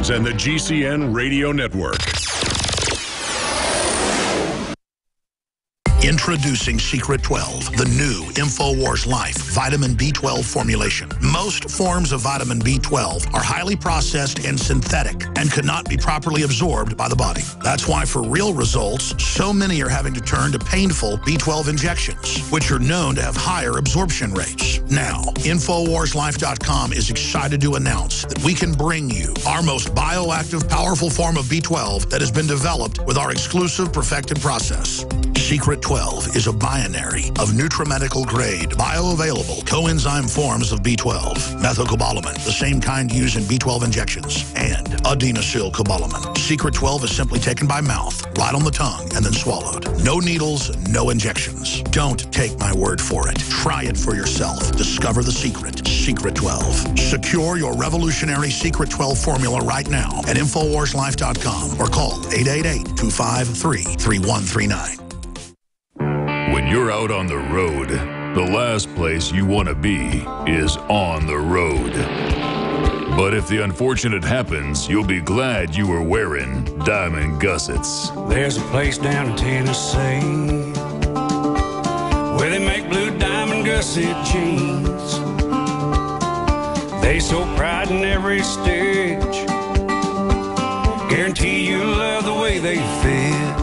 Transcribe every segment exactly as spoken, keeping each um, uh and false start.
News and the G C N Radio Network. Introducing Secret twelve, the new InfoWars Life vitamin B twelve formulation. Most forms of vitamin B twelve are highly processed and synthetic and could not be properly absorbed by the body. That's why for real results, so many are having to turn to painful B twelve injections, which are known to have higher absorption rates. Now, InfoWars Life dot com is excited to announce that we can bring you our most bioactive, powerful form of B twelve that has been developed with our exclusive perfected process. Secret twelve is a binary of nutramedical grade, bioavailable coenzyme forms of B twelve, methylcobalamin, the same kind used in B twelve injections, and adenosylcobalamin. Secret twelve is simply taken by mouth, right on the tongue, and then swallowed. No needles, no injections. Don't take my word for it. Try it for yourself. Discover the secret. Secret twelve. Secure your revolutionary Secret twelve formula right now at InfoWars Life dot com or call eight eight eight, two five three, three one three nine. When you're out on the road, the last place you want to be is on the road. But if the unfortunate happens, you'll be glad you were wearing diamond gussets. There's a place down in Tennessee where they make blue diamond gusset jeans. They so pride in every stitch, guarantee you love the way they fit.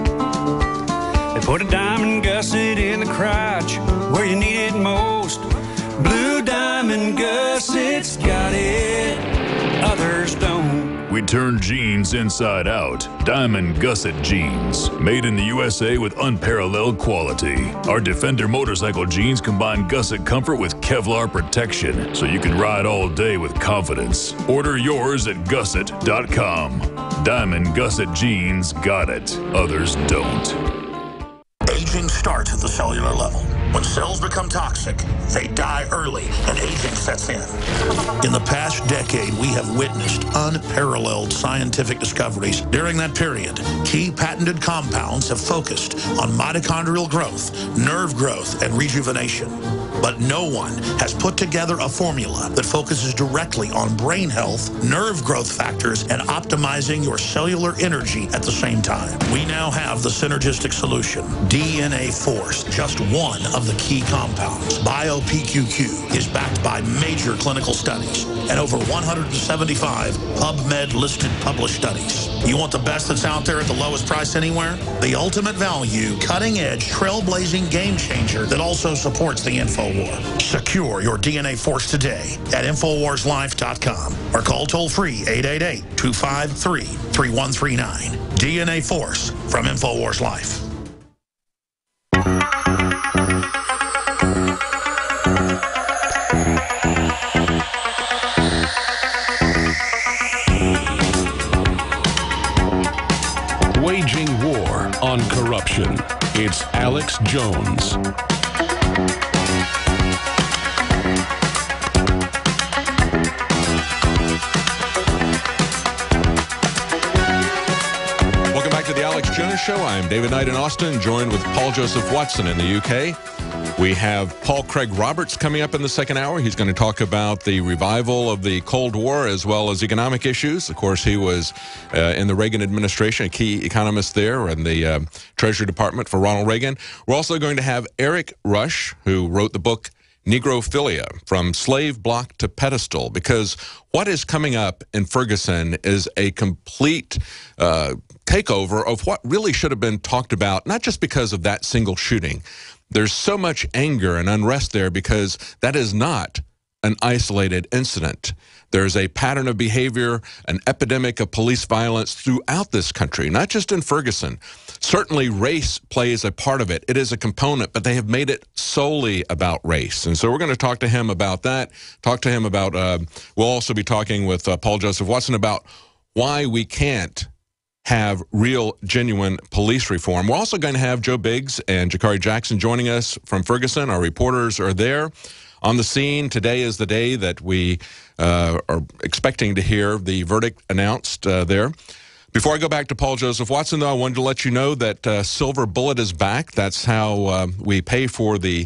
They put a diamond gusset in the crotch where you need it most. Blue diamond gussets got it, others don't. We turn jeans inside out. Diamond gusset jeans, made in the U S A with unparalleled quality. Our Defender motorcycle jeans combine gusset comfort with Kevlar protection, so you can ride all day with confidence. Order yours at gusset dot com. Diamond gusset jeans got it, others don't. Aging starts at the cellular level. When cells become toxic, they die early and aging sets in. In the past decade, we have witnessed unparalleled scientific discoveries. During that period, key patented compounds have focused on mitochondrial growth, nerve growth, and rejuvenation. But no one has put together a formula that focuses directly on brain health, nerve growth factors, and optimizing your cellular energy at the same time. We now have the synergistic solution, D N A Force, just one of the key compounds. BioPQ is backed by major clinical studies and over one hundred seventy-five PubMed-listed published studies. You want the best that's out there at the lowest price anywhere? The ultimate value, cutting-edge, trailblazing game changer that also supports the InfoWar. Secure your D N A Force today at InfoWars Life dot com or call toll-free eight eight eight, two five three, three one three nine. D N A Force from InfoWars Life. Waging war on corruption. It's Alex Jones. Welcome back to the Alex Jones Show. I'm David Knight in Austin, joined with Paul Joseph Watson in the U K. We have Paul Craig Roberts coming up in the second hour. He's going to talk about the revival of the Cold War as well as economic issues. Of course, he was uh, in the Reagan administration, a key economist there in the uh, Treasury Department for Ronald Reagan. We're also going to have Eric Rush, who wrote the book Negrophilia, From Slave Block to Pedestal, because what is coming up in Ferguson is a complete uh, takeover of what really should have been talked about, not just because of that single shooting. There's so much anger and unrest there because that is not an isolated incident. There's a pattern of behavior, an epidemic of police violence throughout this country, not just in Ferguson. Certainly race plays a part of it. It is a component, but they have made it solely about race. And so we're going to talk to him about that, talk to him about, uh, we'll also be talking with uh, Paul Joseph Watson about why we can't have real, genuine police reform. We're also going to have Joe Biggs and Jakari Jackson joining us from Ferguson. Our reporters are there on the scene. Today is the day that we uh, are expecting to hear the verdict announced uh, there. Before I go back to Paul Joseph Watson, though, I wanted to let you know that uh, Silver Bullet is back. That's how uh, we pay for the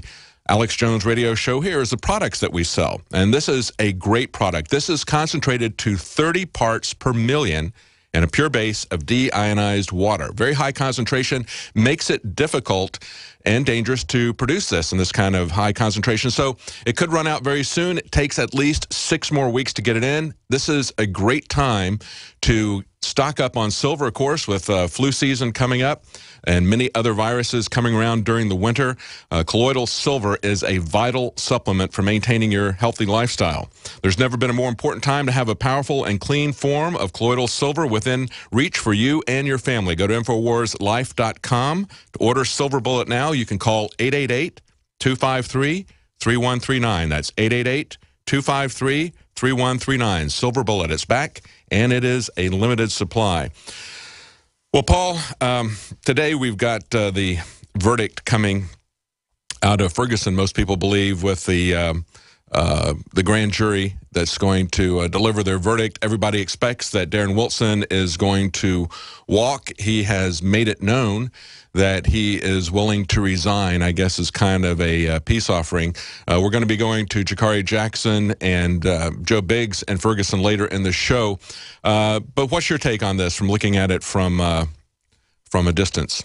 Alex Jones Radio Show here is the products that we sell. And this is a great product. This is concentrated to thirty parts per million and a pure base of deionized water. Very high concentration makes it difficult and dangerous to produce this in this kind of high concentration. So it could run out very soon. It takes at least six more weeks to get it in. This is a great time to stock up on silver, of course, with uh, flu season coming up and many other viruses coming around during the winter. Uh, colloidal silver is a vital supplement for maintaining your healthy lifestyle. There's never been a more important time to have a powerful and clean form of colloidal silver within reach for you and your family. Go to Infowars Life dot com to order Silver Bullet now. You can call eight eight eight, two five three, three one three nine. That's eight eight eight, two five three, three one three nine. Silver Bullet. It's back, and it is a limited supply. Well, Paul, um, today we've got uh, the verdict coming out of Ferguson, most people believe, with the um, uh, the grand jury that's going to uh, deliver their verdict. Everybody expects that Darren Wilson is going to walk. He has made it known that he is willing to resign, I guess, is kind of a uh, peace offering. Uh, we're going to be going to Jakari Jackson and uh, Joe Biggs and Ferguson later in the show. Uh, but what's your take on this from looking at it from uh, from a distance?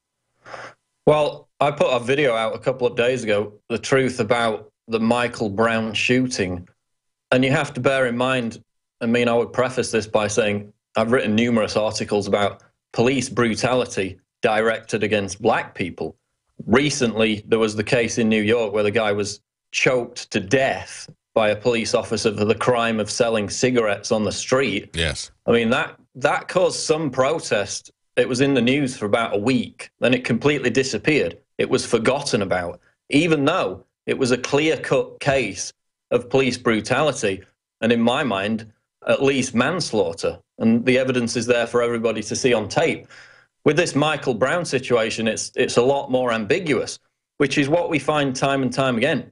Well, I put a video out a couple of days ago, the truth about the Michael Brown shooting. And you have to bear in mind, I mean, I would preface this by saying I've written numerous articles about police brutality directed against black people. Recently, there was the case in New York where the guy was choked to death by a police officer for the crime of selling cigarettes on the street. Yes. I mean, that, that caused some protest. It was in the news for about a week. Then it completely disappeared. It was forgotten about, even though it was a clear-cut case of police brutality, and in my mind, at least manslaughter. And the evidence is there for everybody to see on tape. With this Michael Brown situation, it's, it's a lot more ambiguous, which is what we find time and time again.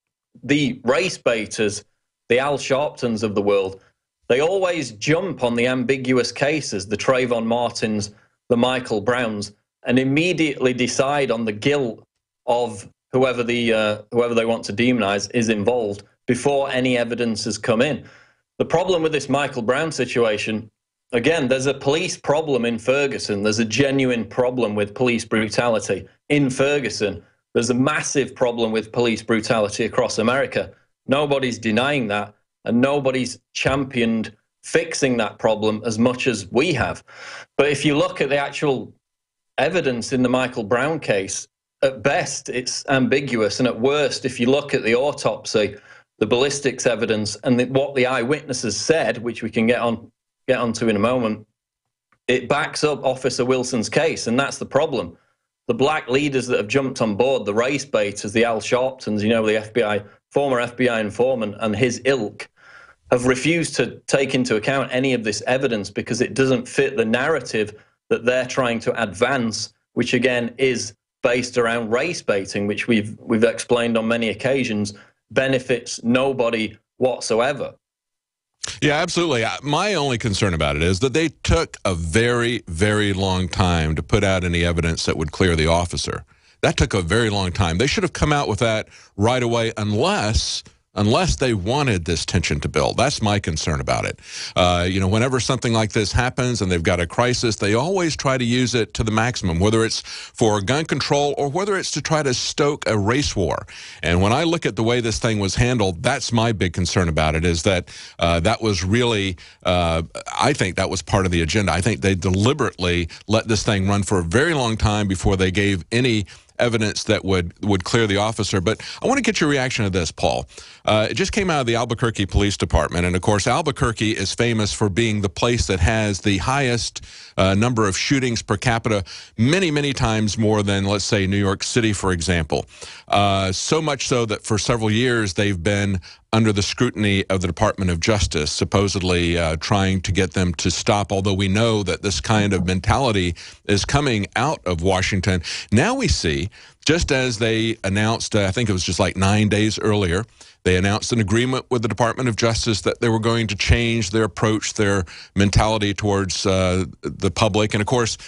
The race baiters, the Al Sharptons of the world, they always jump on the ambiguous cases, the Trayvon Martins, the Michael Browns, and immediately decide on the guilt of whoever the uh, whoever they want to demonize is involved before any evidence has come in. The problem with this Michael Brown situation, again, there's a police problem in Ferguson. There's a genuine problem with police brutality in Ferguson. There's a massive problem with police brutality across America. Nobody's denying that, and nobody's championed fixing that problem as much as we have. But if you look at the actual evidence in the Michael Brown case, at best, it's ambiguous, and at worst, if you look at the autopsy, the ballistics evidence, and the, what the eyewitnesses said, which we can get on get onto in a moment, it backs up Officer Wilson's case, and that's the problem. The black leaders that have jumped on board, the race baiters, the Al Sharptons, you know, the F B I, former F B I informant, and his ilk, have refused to take into account any of this evidence because it doesn't fit the narrative that they're trying to advance, which again is based around race baiting, which we've we've explained on many occasions, benefits nobody whatsoever. Yeah, absolutely. My only concern about it is that they took a very, very long time to put out any evidence that would clear the officer. That took a very long time. They should have come out with that right away unless... unless they wanted this tension to build. That's my concern about it. Uh, you know, whenever something like this happens and they've got a crisis, they always try to use it to the maximum, whether it's for gun control or whether it's to try to stoke a race war. And when I look at the way this thing was handled, that's my big concern about it, is that uh, that was really, uh, I think that was part of the agenda. I think they deliberately let this thing run for a very long time before they gave any evidence that would would clear the officer. But I want to get your reaction to this, Paul. Uh, it just came out of the Albuquerque Police Department, and of course Albuquerque is famous for being the place that has the highest uh, number of shootings per capita, many, many times more than, let's say, New York City, for example. Uh, so much so that for several years they've been under the scrutiny of the Department of Justice, supposedly uh, trying to get them to stop, although we know that this kind of mentality is coming out of Washington. Now we see, just as they announced, uh, I think it was just like nine days earlier, they announced an agreement with the Department of Justice that they were going to change their approach, their mentality towards uh, the public. And of course,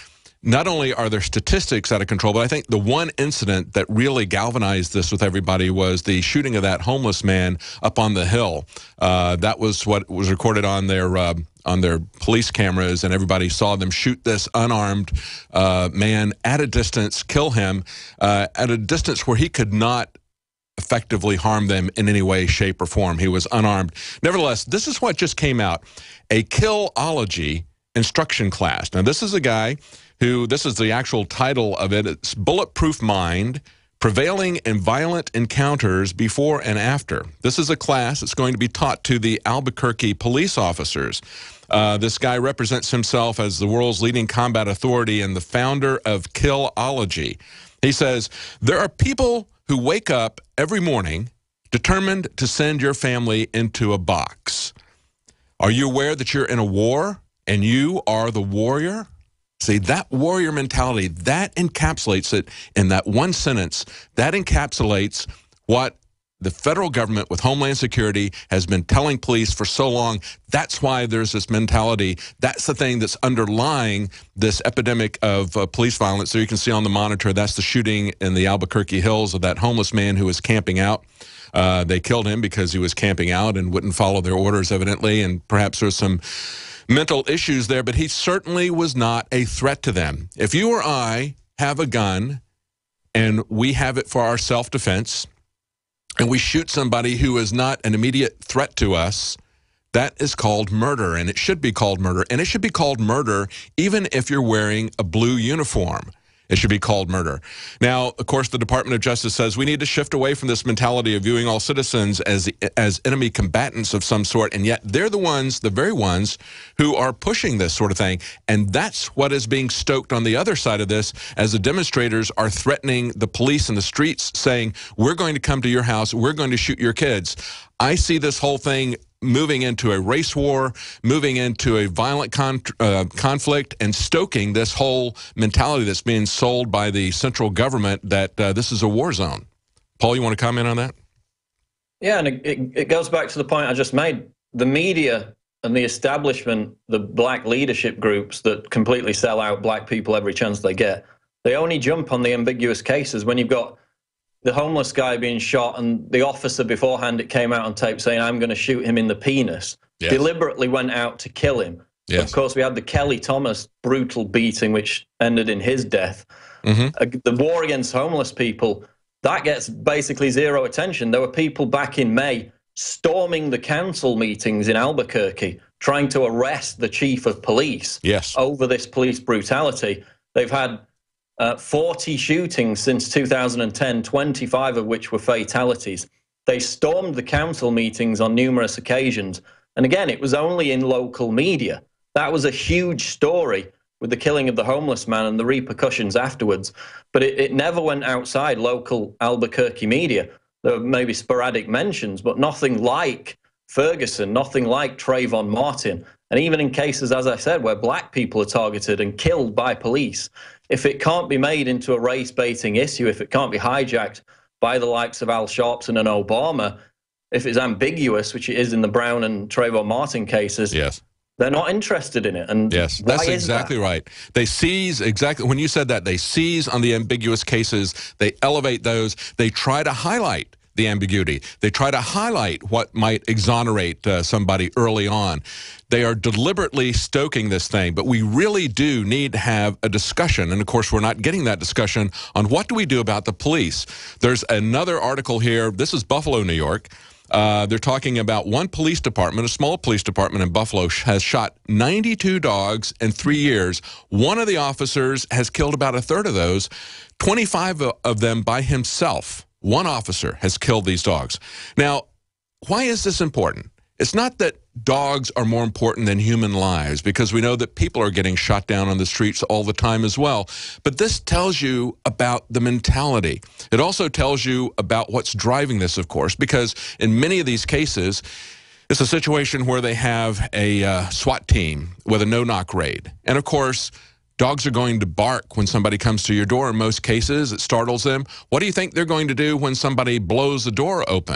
not only are there statistics out of control, but I think the one incident that really galvanized this with everybody was the shooting of that homeless man up on the hill. Uh, that was what was recorded on their uh, on their police cameras, and everybody saw them shoot this unarmed uh, man at a distance, kill him uh, at a distance where he could not effectively harm them in any way, shape, or form. He was unarmed. Nevertheless, this is what just came out: a Killology instruction class. Now, this is a guy who, this is the actual title of it, it's Bulletproof Mind, Prevailing in Violent Encounters Before and After. This is a class that's going to be taught to the Albuquerque police officers. Uh, this guy represents himself as the world's leading combat authority and the founder of Killology. He says, there are people who wake up every morning determined to send your family into a box. Are you aware that you're in a war and you are the warrior? See, that warrior mentality, that encapsulates it in that one sentence. That encapsulates what the federal government with Homeland Security has been telling police for so long. That's why there's this mentality. That's the thing that's underlying this epidemic of uh, police violence. So you can see on the monitor, that's the shooting in the Albuquerque Hills of that homeless man who was camping out. Uh, they killed him because he was camping out and wouldn't follow their orders, evidently, and perhaps there's some mental issues there, but he certainly was not a threat to them. If you or I have a gun and we have it for our self-defense and we shoot somebody who is not an immediate threat to us, that is called murder, and it should be called murder. And it should be called murder even if you're wearing a blue uniform. It should be called murder. Now, of course, the Department of Justice says we need to shift away from this mentality of viewing all citizens as as enemy combatants of some sort, and yet they're the ones, the very ones, who are pushing this sort of thing. And that's what is being stoked on the other side of this, as the demonstrators are threatening the police in the streets, saying, we're going to come to your house, we're going to shoot your kids. I see this whole thing moving into a race war, moving into a violent con uh, conflict, and stoking this whole mentality that's being sold by the central government that uh, this is a war zone. Paul, you want to comment on that? Yeah, and it, it, it goes back to the point I just made. The media and the establishment, the black leadership groups that completely sell out black people every chance they get, they only jump on the ambiguous cases when you've got the homeless guy being shot and the officer beforehand, it came out on tape saying, I'm going to shoot him in the penis, yes. Deliberately went out to kill him. Yes. Of course, we had the Kelly Thomas brutal beating, which ended in his death. Mm-hmm. uh, the war against homeless people, that gets basically zero attention. There were people back in May storming the council meetings in Albuquerque, trying to arrest the chief of police yes. over this police brutality. They've had Uh, forty shootings since two thousand ten, twenty-five of which were fatalities. They stormed the council meetings on numerous occasions. And again, it was only in local media. That was a huge story with the killing of the homeless man and the repercussions afterwards. But it, it never went outside local Albuquerque media. There were maybe sporadic mentions, but nothing like Ferguson, nothing like Trayvon Martin. And even in cases, as I said, where black people are targeted and killed by police, if it can't be made into a race-baiting issue, if it can't be hijacked by the likes of Al Sharpton and Obama, if it's ambiguous, which it is in the Brown and Trayvon Martin cases, yes. they're not interested in it. And yes, that's exactly that? right. They seize, exactly, when you said that, they seize on the ambiguous cases, they elevate those, they try to highlight the ambiguity. They try to highlight what might exonerate uh, somebody early on. They are deliberately stoking this thing, but we really do need to have a discussion. And of course, we're not getting that discussion on what do we do about the police. There's another article here. This is Buffalo, New York. Uh, they're talking about one police department, a small police department in Buffalo, has shot ninety-two dogs in three years. One of the officers has killed about a third of those, twenty-five of them by himself. One officer has killed these dogs. Now, why is this important? It's not that dogs are more important than human lives, because we know that people are getting shot down on the streets all the time as well. But this tells you about the mentality. It also tells you about what's driving this, of course, because in many of these cases, it's a situation where they have a uh, SWAT team with a no-knock raid. And of course, dogs are going to bark when somebody comes to your door. In most cases, it startles them. What do you think they're going to do when somebody blows the door open?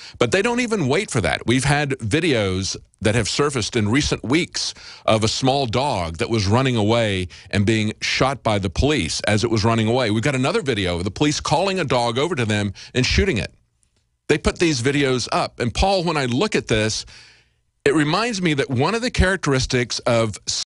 But they don't even wait for that. We've had videos that have surfaced in recent weeks of a small dog that was running away and being shot by the police as it was running away. We've got another video of the police calling a dog over to them and shooting it. They put these videos up. And Paul, when I look at this, it reminds me that one of the characteristics of